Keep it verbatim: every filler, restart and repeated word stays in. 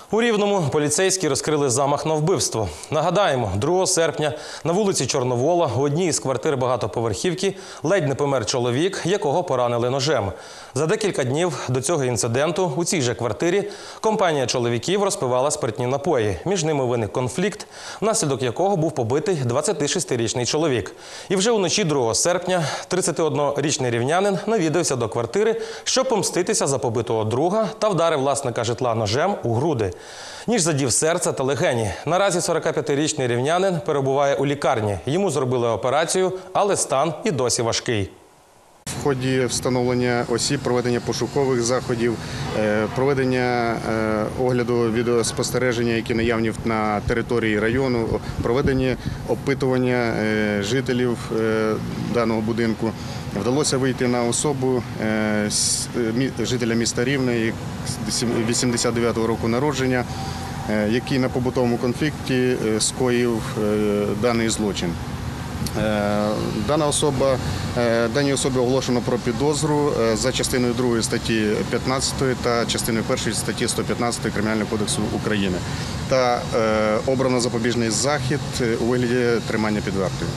У Рівному поліцейські розкрили замах на вбивство. Нагадаємо, другого серпня на вулиці Чорновола у одній із квартир багатоповерхівки ледь не помер чоловік, якого поранили ножем. За декілька днів до цього інциденту у цій же квартирі компанія чоловіків розпивала спиртні напої. Між ними виник конфлікт, внаслідок якого був побитий двадцятишестирічний чоловік. І вже уночі другого серпня тридцятиоднорічний рівнянин навідався до квартири, щоб помститися за побитого друга та вдарив власника житла ножем у груди. Ніж задів серце та легені. Наразі сорокап'ятирічний рівнянин перебуває у лікарні. Йому зробили операцію, але стан і досі важкий. В ході встановлення осіб, проведення пошукових заходів, проведення огляду відеоспостереження, які наявні на території району, проведення опитування жителів даного будинку, вдалося вийти на особу жителя міста Рівне, вісімдесят дев'ятого року народження, який на побутовому конфлікті скоїв даний злочин. Дана особа, даній особі оголошено про підозру за частиною другої статті п'ятнадцятої та частиною першої статті сто п'ятнадцять Кримінального кодексу України та обрано запобіжний захід у вигляді тримання під вартою.